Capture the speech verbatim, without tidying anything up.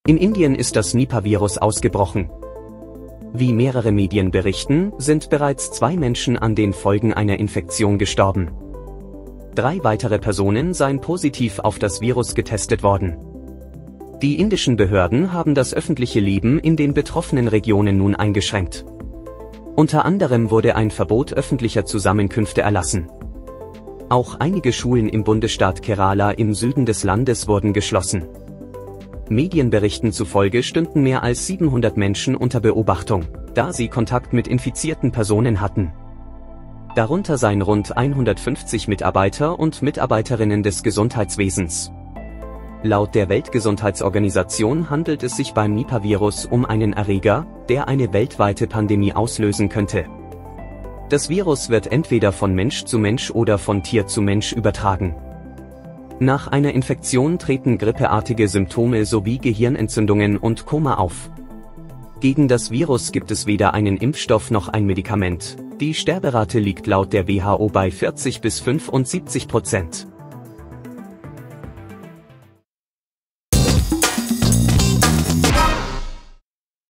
In Indien ist das Nipah-Virus ausgebrochen. Wie mehrere Medien berichten, sind bereits zwei Menschen an den Folgen einer Infektion gestorben. Drei weitere Personen seien positiv auf das Virus getestet worden. Die indischen Behörden haben das öffentliche Leben in den betroffenen Regionen nun eingeschränkt. Unter anderem wurde ein Verbot öffentlicher Zusammenkünfte erlassen. Auch einige Schulen im Bundesstaat Kerala im Süden des Landes wurden geschlossen. Medienberichten zufolge stünden mehr als siebenhundert Menschen unter Beobachtung, da sie Kontakt mit infizierten Personen hatten. Darunter seien rund hundertfünfzig Mitarbeiter und Mitarbeiterinnen des Gesundheitswesens. Laut der Weltgesundheitsorganisation handelt es sich beim Nipah-Virus um einen Erreger, der eine weltweite Pandemie auslösen könnte. Das Virus wird entweder von Mensch zu Mensch oder von Tier zu Mensch übertragen. Nach einer Infektion treten grippeartige Symptome sowie Gehirnentzündungen und Koma auf. Gegen das Virus gibt es weder einen Impfstoff noch ein Medikament. Die Sterberate liegt laut der W H O bei vierzig bis fünfundsiebzig Prozent.